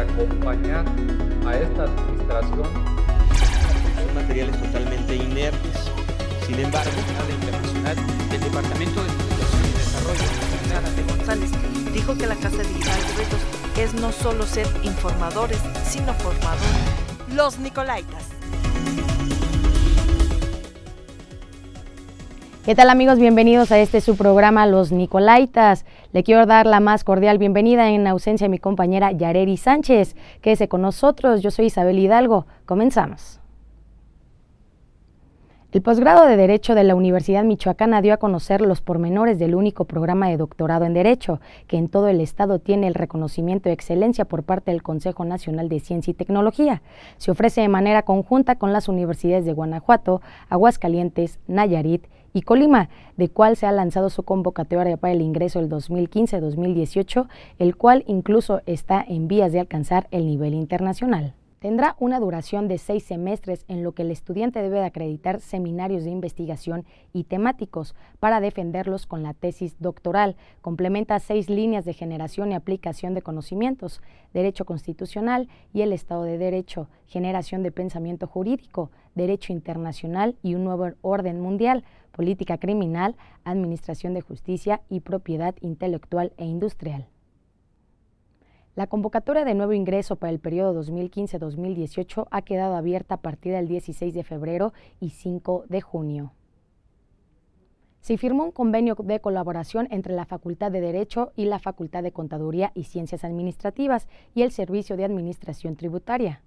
acompañar a esta administración. Son materiales totalmente inertes. Sin embargo, la internacional del Departamento de Investigación y Desarrollo, Zárate González, dijo que la Casa Digital de Retos es no solo ser informadores, sino formadores. Los Nicolaitas. ¿Qué tal, amigos? Bienvenidos a su programa Los Nicolaitas. Le quiero dar la más cordial bienvenida en ausencia de mi compañera Yareri Sánchez. Quédese con nosotros, yo soy Isabel Hidalgo. Comenzamos. El posgrado de Derecho de la Universidad Michoacana dio a conocer los pormenores del único programa de doctorado en Derecho, que en todo el estado tiene el reconocimiento de excelencia por parte del Consejo Nacional de Ciencia y Tecnología. Se ofrece de manera conjunta con las universidades de Guanajuato, Aguascalientes, Nayarit y Colima, de cual se ha lanzado su convocatoria para el ingreso del 2015-2018, el cual incluso está en vías de alcanzar el nivel internacional. Tendrá una duración de 6 semestres en lo que el estudiante debe de acreditar seminarios de investigación y temáticos para defenderlos con la tesis doctoral. Complementa 6 líneas de generación y aplicación de conocimientos: derecho constitucional y el Estado de Derecho, generación de pensamiento jurídico, derecho internacional y un nuevo orden mundial, política criminal, administración de justicia y propiedad intelectual e industrial. La convocatoria de nuevo ingreso para el periodo 2015-2018 ha quedado abierta a partir del 16 de febrero y 5 de junio. Se firmó un convenio de colaboración entre la Facultad de Derecho y la Facultad de Contaduría y Ciencias Administrativas y el Servicio de Administración Tributaria.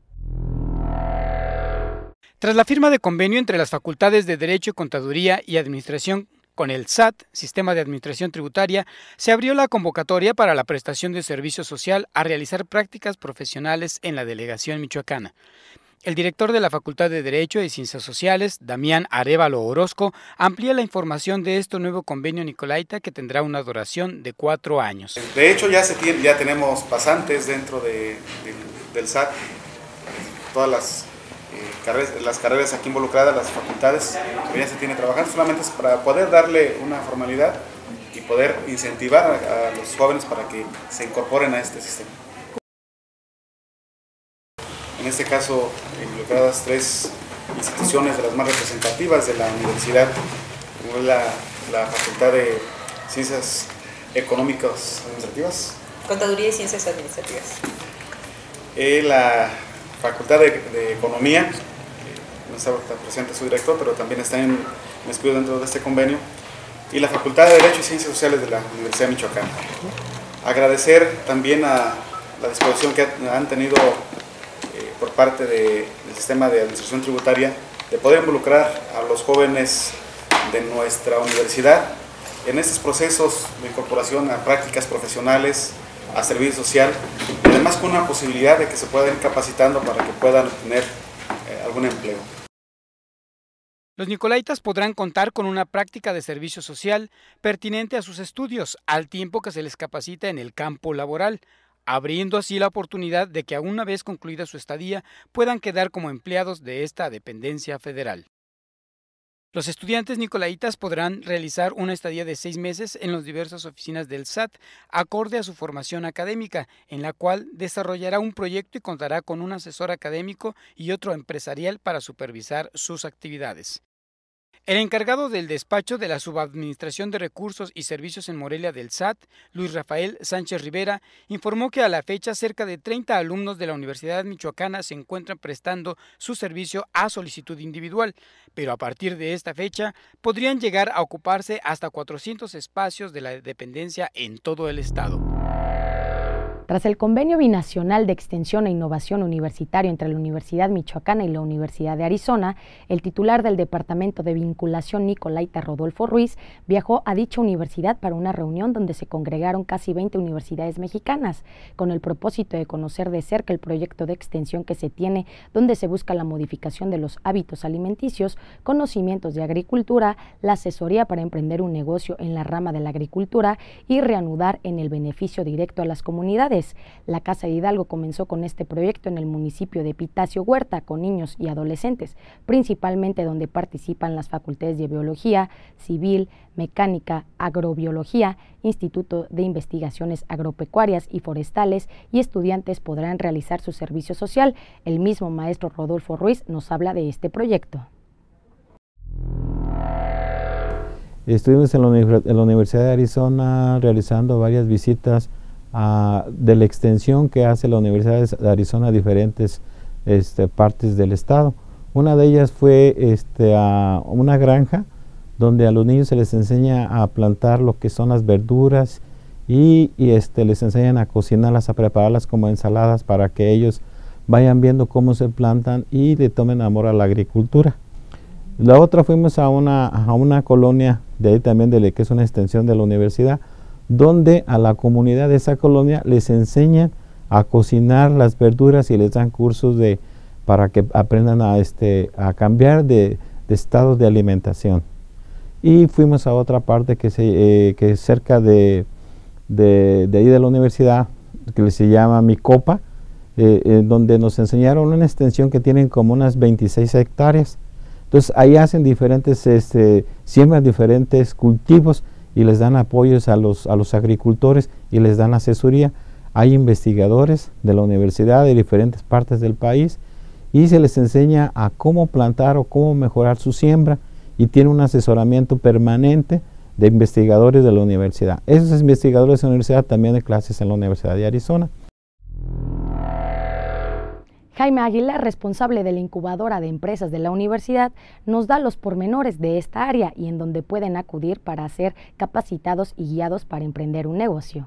Tras la firma de convenio entre las Facultades de Derecho, Contaduría y Administración con el SAT, Sistema de Administración Tributaria, se abrió la convocatoria para la prestación de servicio social a realizar prácticas profesionales en la delegación michoacana. El director de la Facultad de Derecho y Ciencias Sociales, Damián Arévalo Orozco, amplía la información de este nuevo convenio Nicolaita, que tendrá una duración de 4 años. De hecho, ya tenemos pasantes dentro del SAT, todas las carreras aquí involucradas, las facultades, que ya se tiene trabajando, solamente es para poder darle una formalidad y poder incentivar a los jóvenes para que se incorporen a este sistema. En este caso, involucradas 3 instituciones de las más representativas de la universidad, como es la Facultad de Ciencias Económicas Administrativas, Contaduría y Ciencias Administrativas, la Facultad de Economía, no está presente su director, pero también está inscrito dentro de este convenio, y la Facultad de Derecho y Ciencias Sociales de la Universidad Michoacana. Agradecer también a la disposición que han tenido por parte del Sistema de Administración Tributaria de poder involucrar a los jóvenes de nuestra universidad en estos procesos de incorporación a prácticas profesionales, a servicio social, y además con una posibilidad de que se puedan ir capacitando para que puedan obtener algún empleo. Los Nicolaitas podrán contar con una práctica de servicio social pertinente a sus estudios, al tiempo que se les capacita en el campo laboral, abriendo así la oportunidad de que, una vez concluida su estadía, puedan quedar como empleados de esta dependencia federal. Los estudiantes nicolaitas podrán realizar una estadía de 6 meses en las diversas oficinas del SAT, acorde a su formación académica, en la cual desarrollará un proyecto y contará con un asesor académico y otro empresarial para supervisar sus actividades. El encargado del despacho de la Subadministración de Recursos y Servicios en Morelia del SAT, Luis Rafael Sánchez Rivera, informó que a la fecha cerca de 30 alumnos de la Universidad Michoacana se encuentran prestando su servicio a solicitud individual, pero a partir de esta fecha podrían llegar a ocuparse hasta 400 espacios de la dependencia en todo el estado. Tras el convenio binacional de extensión e innovación universitario entre la Universidad Michoacana y la Universidad de Arizona, el titular del Departamento de Vinculación Nicolaita, Rodolfo Ruiz, viajó a dicha universidad para una reunión donde se congregaron casi 20 universidades mexicanas, con el propósito de conocer de cerca el proyecto de extensión que se tiene, donde se busca la modificación de los hábitos alimenticios, conocimientos de agricultura, la asesoría para emprender un negocio en la rama de la agricultura y reanudar en el beneficio directo a las comunidades. comunidades. La Casa de Hidalgo comenzó con este proyecto en el municipio de Pitacio Huerta con niños y adolescentes, principalmente donde participan las facultades de Biología, Civil, Mecánica, Agrobiología, Instituto de Investigaciones Agropecuarias y Forestales, y estudiantes podrán realizar su servicio social. El mismo maestro Rodolfo Ruiz nos habla de este proyecto. Estuvimos en la Universidad de Arizona realizando varias visitas de la extensión que hace la Universidad de Arizona a diferentes partes del estado. Una de ellas fue a una granja donde a los niños se les enseña a plantar lo que son las verduras y les enseñan a cocinarlas, a prepararlas como ensaladas para que ellos vayan viendo cómo se plantan y le tomen amor a la agricultura. La otra fuimos a una colonia de ahí también, que es una extensión de la universidad, donde a la comunidad de esa colonia les enseñan a cocinar las verduras y les dan cursos para que aprendan a cambiar de estados de alimentación. Y fuimos a otra parte que es cerca de ahí de la universidad, que se llama Micopa, donde nos enseñaron una extensión que tienen como unas 26 hectáreas. Entonces ahí hacen siembran diferentes cultivos y les dan apoyos a los agricultores y les dan asesoría. Hay investigadores de la universidad de diferentes partes del país y se les enseña a cómo plantar o cómo mejorar su siembra, y tiene un asesoramiento permanente de investigadores de la universidad. Esos investigadores de la universidad también de clases en la Universidad de Arizona. Jaime Aguilar, responsable de la incubadora de empresas de la universidad, nos da los pormenores de esta área y en donde pueden acudir para ser capacitados y guiados para emprender un negocio.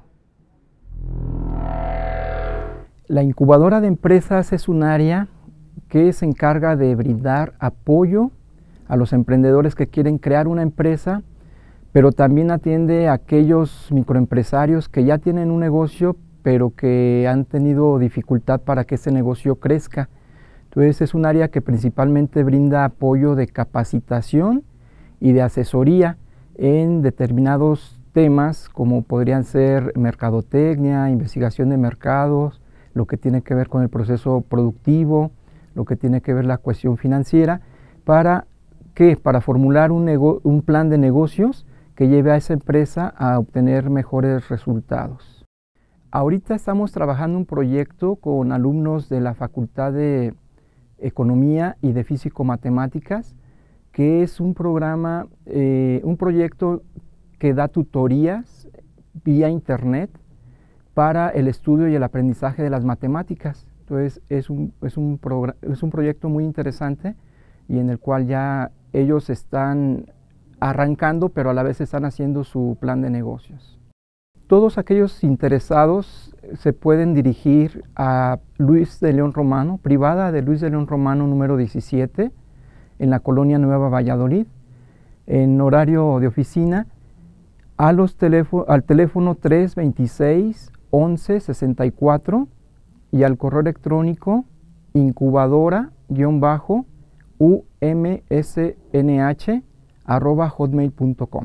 La incubadora de empresas es un área que se encarga de brindar apoyo a los emprendedores que quieren crear una empresa, pero también atiende a aquellos microempresarios que ya tienen un negocio pero que han tenido dificultad para que ese negocio crezca. Entonces es un área que principalmente brinda apoyo de capacitación y de asesoría en determinados temas como podrían ser mercadotecnia, investigación de mercados, lo que tiene que ver con el proceso productivo, lo que tiene que ver la cuestión financiera, para formular un plan de negocios que lleve a esa empresa a obtener mejores resultados. Ahorita estamos trabajando un proyecto con alumnos de la Facultad de Economía y de Físico-Matemáticas, que es un proyecto que da tutorías vía internet para el estudio y el aprendizaje de las matemáticas. Entonces es un proyecto muy interesante y en el cual ya ellos están arrancando, pero a la vez están haciendo su plan de negocios. Todos aquellos interesados se pueden dirigir a Luis de León Romano, privada de Luis de León Romano número 17, en la colonia Nueva Valladolid, en horario de oficina, al teléfono 326-1164 y al correo electrónico incubadora-umsnh@hotmail.com.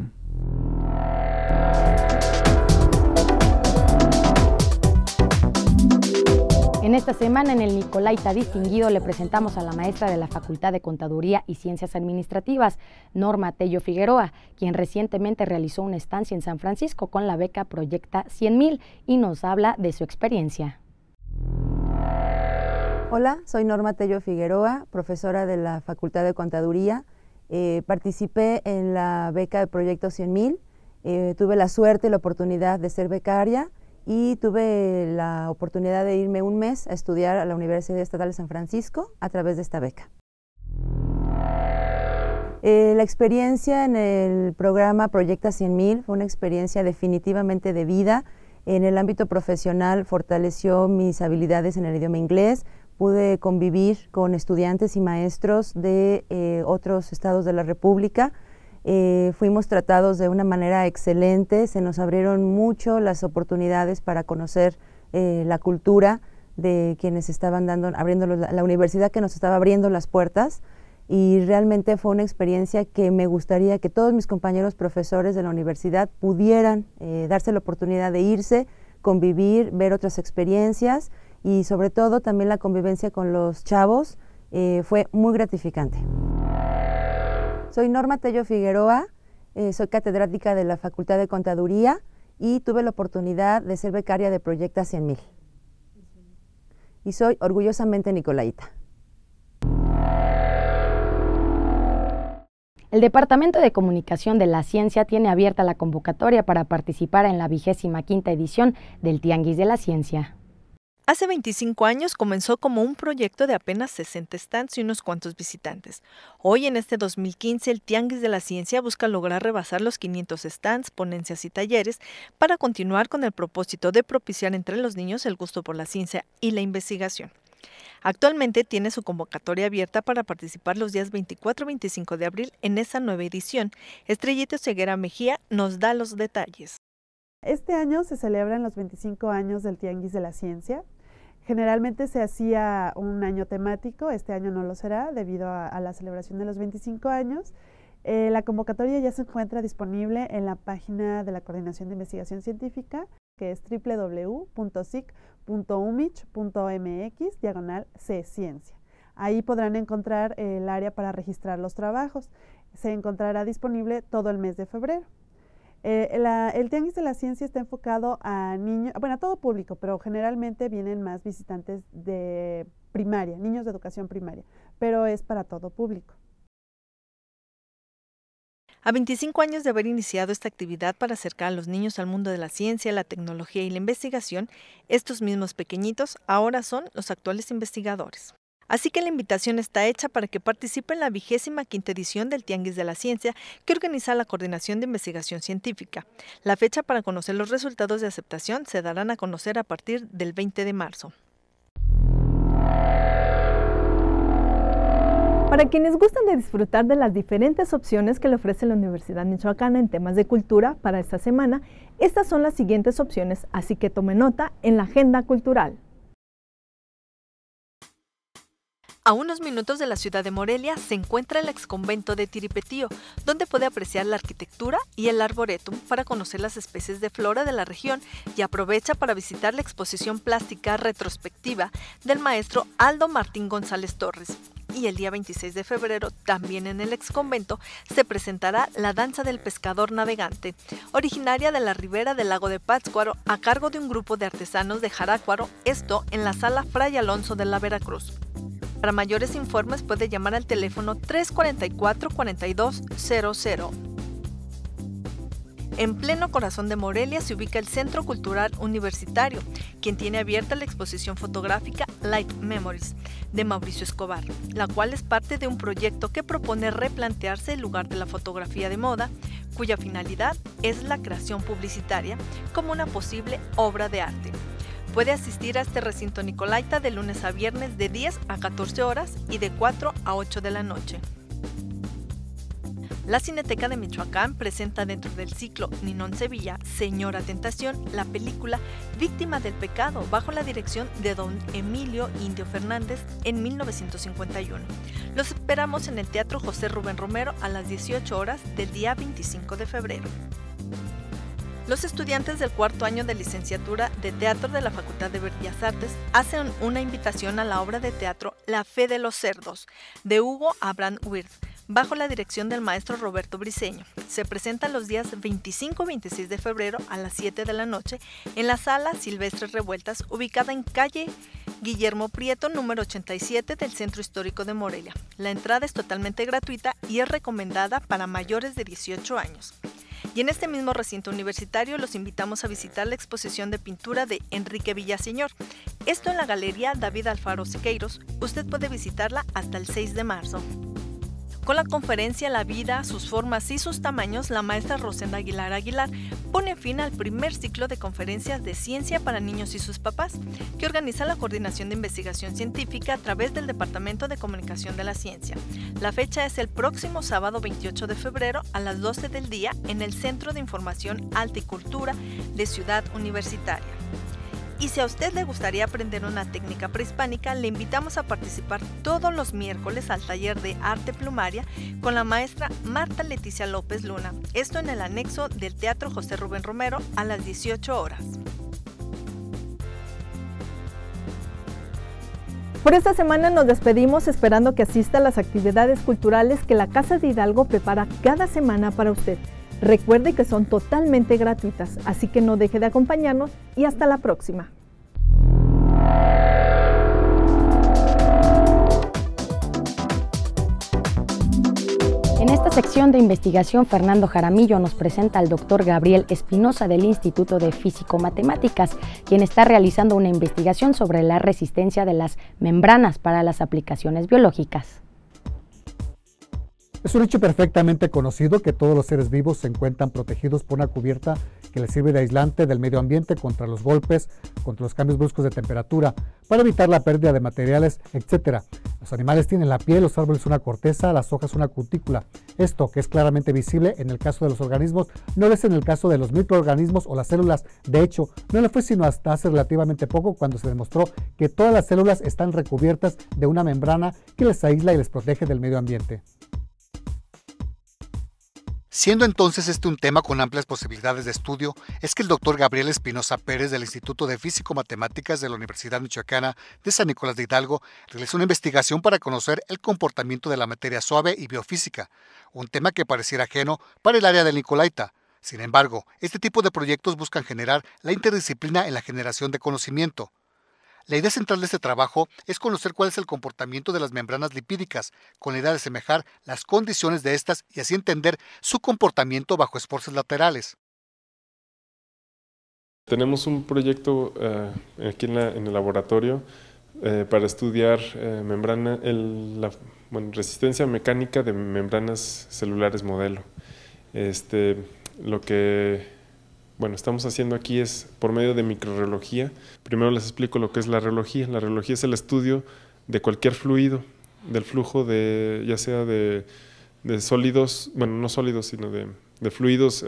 En esta semana, en el Nicolaita Distinguido, le presentamos a la maestra de la Facultad de Contaduría y Ciencias Administrativas, Norma Tello Figueroa, quien recientemente realizó una estancia en San Francisco con la beca Proyecta 100,000 y nos habla de su experiencia. Hola, soy Norma Tello Figueroa, profesora de la Facultad de Contaduría. Participé en la beca de Proyecto 100,000, tuve la suerte y la oportunidad de ser becaria, y tuve la oportunidad de irme un mes a estudiar a la Universidad Estatal de San Francisco a través de esta beca. La experiencia en el programa Proyecta 100,000 fue una experiencia definitivamente de vida. En el ámbito profesional fortaleció mis habilidades en el idioma inglés, pude convivir con estudiantes y maestros de otros estados de la República. Fuimos tratados de una manera excelente, se nos abrieron mucho las oportunidades para conocer la cultura de quienes estaban abriendo la universidad que nos estaba abriendo las puertas, y realmente fue una experiencia que me gustaría que todos mis compañeros profesores de la universidad pudieran darse la oportunidad de irse, convivir, ver otras experiencias y sobre todo también la convivencia con los chavos fue muy gratificante. Soy Norma Tello Figueroa, soy catedrática de la Facultad de Contaduría y tuve la oportunidad de ser becaria de Proyecta 100,000. Y soy orgullosamente nicolaíta. El Departamento de Comunicación de la Ciencia tiene abierta la convocatoria para participar en la 25ª edición del Tianguis de la Ciencia. Hace 25 años comenzó como un proyecto de apenas 60 stands y unos cuantos visitantes. Hoy, en este 2015, el Tianguis de la Ciencia busca lograr rebasar los 500 stands, ponencias y talleres para continuar con el propósito de propiciar entre los niños el gusto por la ciencia y la investigación. Actualmente tiene su convocatoria abierta para participar los días 24 y 25 de abril en esta nueva edición. Estrellita Ceguera Mejía nos da los detalles. Este año se celebran los 25 años del Tianguis de la Ciencia. Generalmente se hacía un año temático, este año no lo será debido a la celebración de los 25 años. La convocatoria ya se encuentra disponible en la página de la Coordinación de Investigación Científica, que es www.sic.umich.mx/C-Ciencia. Ahí podrán encontrar el área para registrar los trabajos. Se encontrará disponible todo el mes de febrero. El Tianguis de la Ciencia está enfocado a niños, bueno, a todo público, pero generalmente vienen más visitantes de primaria, niños de educación primaria, pero es para todo público. A 25 años de haber iniciado esta actividad para acercar a los niños al mundo de la ciencia, la tecnología y la investigación, estos mismos pequeñitos ahora son los actuales investigadores. Así que la invitación está hecha para que participe en la 25ª edición del Tianguis de la Ciencia que organiza la Coordinación de Investigación Científica. La fecha para conocer los resultados de aceptación se darán a conocer a partir del 20 de marzo. Para quienes gustan de disfrutar de las diferentes opciones que le ofrece la Universidad Michoacana en temas de cultura para esta semana, estas son las siguientes opciones, así que tome nota en la agenda cultural. A unos minutos de la ciudad de Morelia se encuentra el exconvento de Tiripetío, donde puede apreciar la arquitectura y el arboretum para conocer las especies de flora de la región y aprovecha para visitar la exposición plástica retrospectiva del maestro Aldo Martín González Torres. Y el día 26 de febrero, también en el exconvento, se presentará la Danza del Pescador Navegante, originaria de la ribera del lago de Pátzcuaro, a cargo de un grupo de artesanos de Jarácuaro, esto en la Sala Fray Alonso de la Veracruz. Para mayores informes puede llamar al teléfono 344-4200. En pleno corazón de Morelia se ubica el Centro Cultural Universitario, quien tiene abierta la exposición fotográfica Light Memories de Mauricio Escobar, la cual es parte de un proyecto que propone replantearse el lugar de la fotografía de moda, cuya finalidad es la creación publicitaria como una posible obra de arte. Puede asistir a este recinto nicolaita de lunes a viernes de 10 a 14 horas y de 4 a 8 de la noche. La Cineteca de Michoacán presenta dentro del ciclo Ninón Sevilla, Señora Tentación, la película Víctima del Pecado, bajo la dirección de don Emilio Indio Fernández en 1951. Los esperamos en el Teatro José Rubén Romero a las 18 horas del día 25 de febrero. Los estudiantes del cuarto año de licenciatura de Teatro de la Facultad de Bellas Artes hacen una invitación a la obra de teatro La Fe de los Cerdos, de Hugo Abraham Wirth, bajo la dirección del maestro Roberto Briceño. Se presenta los días 25 y 26 de febrero a las 7 de la noche en la Sala Silvestres Revueltas, ubicada en calle Guillermo Prieto, número 87 del Centro Histórico de Morelia. La entrada es totalmente gratuita y es recomendada para mayores de 18 años. Y en este mismo recinto universitario los invitamos a visitar la exposición de pintura de Enrique Villaseñor. Esto en la Galería David Alfaro Siqueiros. Usted puede visitarla hasta el 6 de marzo. Con la conferencia La vida, sus formas y sus tamaños, la maestra Rosenda Aguilar pone fin al primer ciclo de conferencias de ciencia para niños y sus papás, que organiza la Coordinación de Investigación Científica a través del Departamento de Comunicación de la Ciencia. La fecha es el próximo sábado 28 de febrero a las 12 del día en el Centro de Información Arte y Cultura de Ciudad Universitaria. Y si a usted le gustaría aprender una técnica prehispánica, le invitamos a participar todos los miércoles al taller de arte plumaria con la maestra Marta Leticia López Luna. Esto en el anexo del Teatro José Rubén Romero a las 18 horas. Por esta semana nos despedimos esperando que asista a las actividades culturales que la Casa de Hidalgo prepara cada semana para usted. Recuerde que son totalmente gratuitas, así que no deje de acompañarnos y hasta la próxima. En esta sección de investigación, Fernando Jaramillo nos presenta al doctor Gabriel Espinosa del Instituto de Físico-Matemáticas, quien está realizando una investigación sobre la resistencia de las membranas para las aplicaciones biológicas. Es un hecho perfectamente conocido que todos los seres vivos se encuentran protegidos por una cubierta que les sirve de aislante del medio ambiente contra los golpes, contra los cambios bruscos de temperatura, para evitar la pérdida de materiales, etc. Los animales tienen la piel, los árboles una corteza, las hojas una cutícula. Esto, que es claramente visible en el caso de los organismos, no lo es en el caso de los microorganismos o las células. De hecho, no lo fue sino hasta hace relativamente poco cuando se demostró que todas las células están recubiertas de una membrana que les aísla y les protege del medio ambiente. Siendo entonces este un tema con amplias posibilidades de estudio, es que el doctor Gabriel Espinosa Pérez del Instituto de Físico-Matemáticas de la Universidad Michoacana de San Nicolás de Hidalgo realizó una investigación para conocer el comportamiento de la materia suave y biofísica, un tema que pareciera ajeno para el área del Nicolaita. Sin embargo, este tipo de proyectos buscan generar la interdisciplina en la generación de conocimiento. La idea central de este trabajo es conocer cuál es el comportamiento de las membranas lipídicas, con la idea de asemejar las condiciones de estas y así entender su comportamiento bajo esfuerzos laterales. Tenemos un proyecto aquí en el laboratorio para estudiar resistencia mecánica de membranas celulares modelo. Lo que estamos haciendo aquí es por medio de microreología. Primero les explico lo que es la reología. La reología es el estudio de cualquier fluido, del flujo de, ya sea de sólidos, no sólidos, sino de fluidos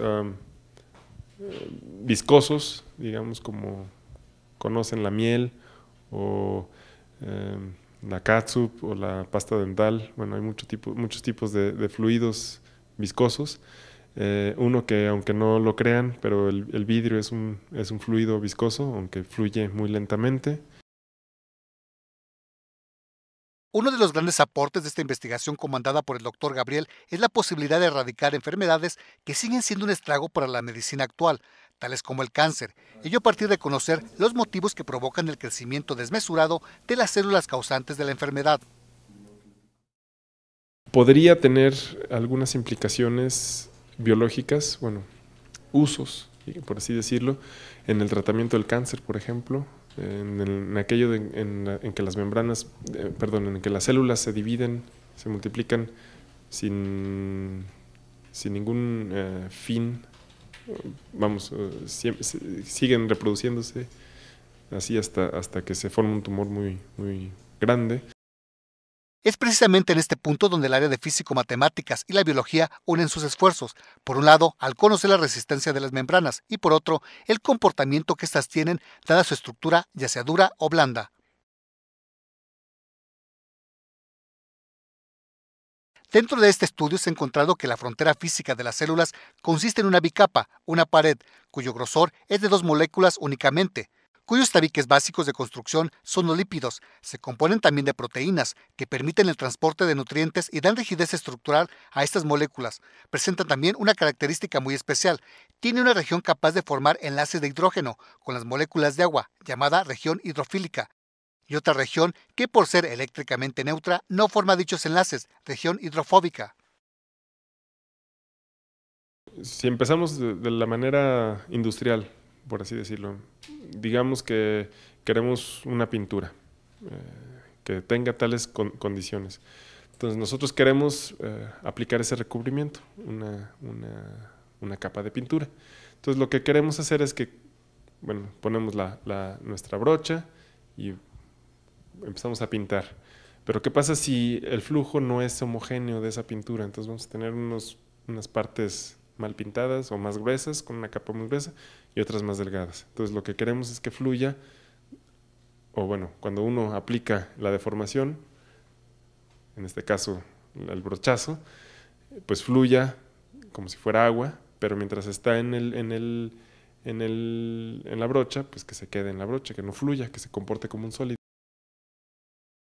viscosos, digamos como conocen la miel o la catsup o la pasta dental. Hay muchos tipos de fluidos viscosos. Uno que, aunque no lo crean, pero el vidrio es un fluido viscoso, aunque fluye muy lentamente. Uno de los grandes aportes de esta investigación comandada por el doctor Gabriel es la posibilidad de erradicar enfermedades que siguen siendo un estrago para la medicina actual, tales como el cáncer, ello a partir de conocer los motivos que provocan el crecimiento desmesurado de las células causantes de la enfermedad. Podría tener algunas implicaciones biológicas, usos, por así decirlo, en el tratamiento del cáncer, por ejemplo, en aquello en que las membranas, en que las células se dividen, se multiplican sin ningún fin, siguen reproduciéndose así hasta que se forma un tumor muy grande. Es precisamente en este punto donde el área de físico-matemáticas y la biología unen sus esfuerzos, por un lado, al conocer la resistencia de las membranas y por otro, el comportamiento que éstas tienen dada su estructura, ya sea dura o blanda. Dentro de este estudio se ha encontrado que la frontera física de las células consiste en una bicapa, una pared, cuyo grosor es de 2 moléculas únicamente, cuyos tabiques básicos de construcción son los lípidos. Se componen también de proteínas, que permiten el transporte de nutrientes y dan rigidez estructural a estas moléculas. Presentan también una característica muy especial. Tiene una región capaz de formar enlaces de hidrógeno con las moléculas de agua, llamada región hidrofílica, y otra región que, por ser eléctricamente neutra, no forma dichos enlaces, región hidrofóbica. Si empezamos de la manera industrial, por así decirlo, digamos que queremos una pintura que tenga tales condiciones. Entonces nosotros queremos aplicar ese recubrimiento, una capa de pintura. Entonces lo que queremos hacer es que, ponemos nuestra brocha y empezamos a pintar. Pero ¿qué pasa si el flujo no es homogéneo de esa pintura? Entonces vamos a tener unas partes mal pintadas o más gruesas, con una capa muy gruesa, y otras más delgadas. Entonces lo que queremos es que fluya, cuando uno aplica la deformación, en este caso el brochazo, pues fluya como si fuera agua, pero mientras está en la brocha, pues que se quede en la brocha, que no fluya, que se comporte como un sólido.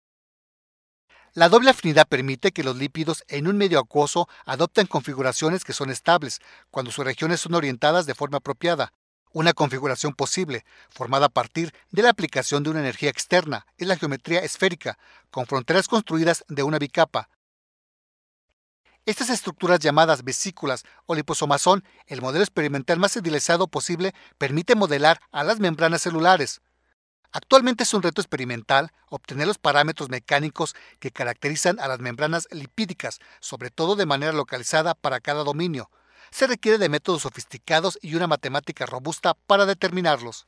La doble afinidad permite que los lípidos en un medio acuoso adopten configuraciones que son estables cuando sus regiones son orientadas de forma apropiada. Una configuración posible, formada a partir de la aplicación de una energía externa, es la geometría esférica, con fronteras construidas de una bicapa. Estas estructuras llamadas vesículas o liposomas son el modelo experimental más idealizado posible, permite modelar a las membranas celulares. Actualmente es un reto experimental obtener los parámetros mecánicos que caracterizan a las membranas lipídicas, sobre todo de manera localizada para cada dominio. Se requiere de métodos sofisticados y una matemática robusta para determinarlos.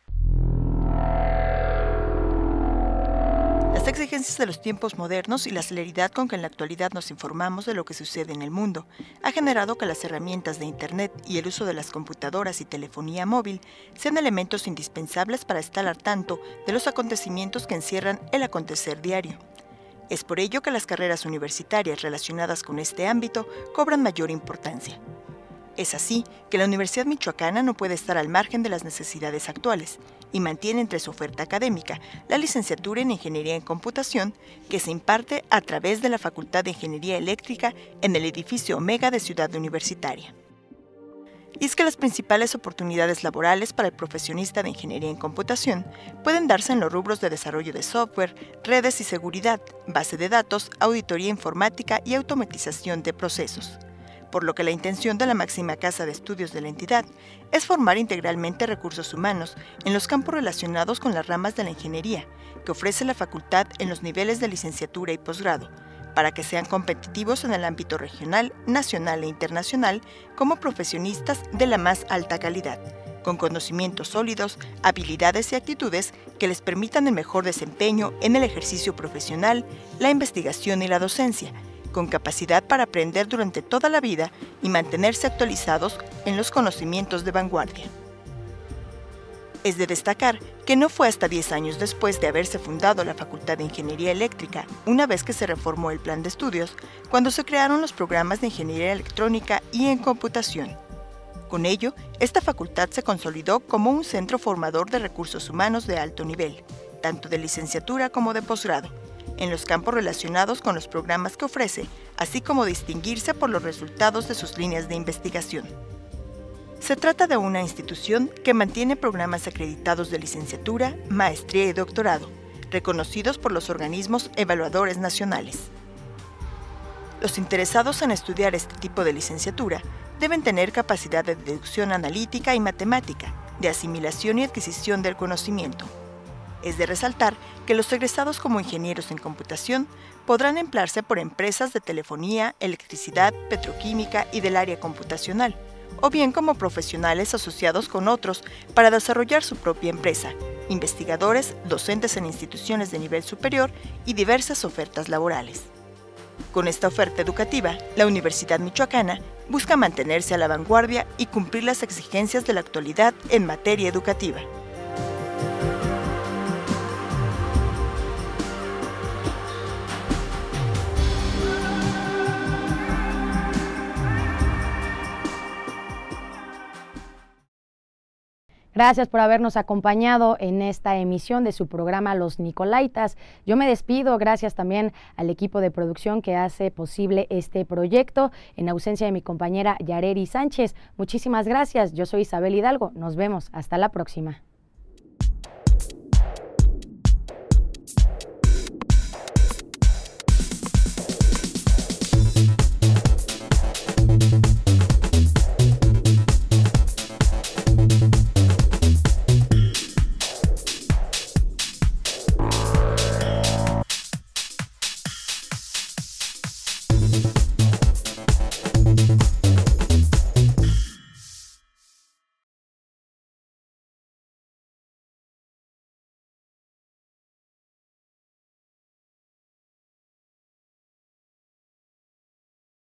Las exigencias de los tiempos modernos y la celeridad con que en la actualidad nos informamos de lo que sucede en el mundo ha generado que las herramientas de Internet y el uso de las computadoras y telefonía móvil sean elementos indispensables para estar al tanto de los acontecimientos que encierran el acontecer diario. Es por ello que las carreras universitarias relacionadas con este ámbito cobran mayor importancia. Es así que la Universidad Michoacana no puede estar al margen de las necesidades actuales y mantiene entre su oferta académica la licenciatura en Ingeniería en Computación, que se imparte a través de la Facultad de Ingeniería Eléctrica en el edificio Omega de Ciudad Universitaria. Y es que las principales oportunidades laborales para el profesionista de Ingeniería en Computación pueden darse en los rubros de desarrollo de software, redes y seguridad, base de datos, auditoría informática y automatización de procesos. Por lo que la intención de la máxima casa de estudios de la entidad es formar integralmente recursos humanos en los campos relacionados con las ramas de la ingeniería que ofrece la facultad en los niveles de licenciatura y posgrado, para que sean competitivos en el ámbito regional, nacional e internacional como profesionistas de la más alta calidad, con conocimientos sólidos, habilidades y actitudes que les permitan el mejor desempeño en el ejercicio profesional, la investigación y la docencia, con capacidad para aprender durante toda la vida y mantenerse actualizados en los conocimientos de vanguardia. Es de destacar que no fue hasta 10 años después de haberse fundado la Facultad de Ingeniería Eléctrica, una vez que se reformó el plan de estudios, cuando se crearon los programas de Ingeniería Electrónica y en Computación. Con ello, esta facultad se consolidó como un centro formador de recursos humanos de alto nivel, tanto de licenciatura como de posgrado, en los campos relacionados con los programas que ofrece, así como distinguirse por los resultados de sus líneas de investigación. Se trata de una institución que mantiene programas acreditados de licenciatura, maestría y doctorado, reconocidos por los organismos evaluadores nacionales. Los interesados en estudiar este tipo de licenciatura deben tener capacidad de deducción analítica y matemática, de asimilación y adquisición del conocimiento. Es de resaltar que los egresados como ingenieros en computación podrán emplearse por empresas de telefonía, electricidad, petroquímica y del área computacional, o bien como profesionales asociados con otros para desarrollar su propia empresa, investigadores, docentes en instituciones de nivel superior y diversas ofertas laborales. Con esta oferta educativa, la Universidad Michoacana busca mantenerse a la vanguardia y cumplir las exigencias de la actualidad en materia educativa. Gracias por habernos acompañado en esta emisión de su programa Los Nicolaitas. Yo me despido, gracias también al equipo de producción que hace posible este proyecto, en ausencia de mi compañera Yareri Sánchez. Muchísimas gracias, yo soy Isabel Hidalgo, nos vemos, hasta la próxima.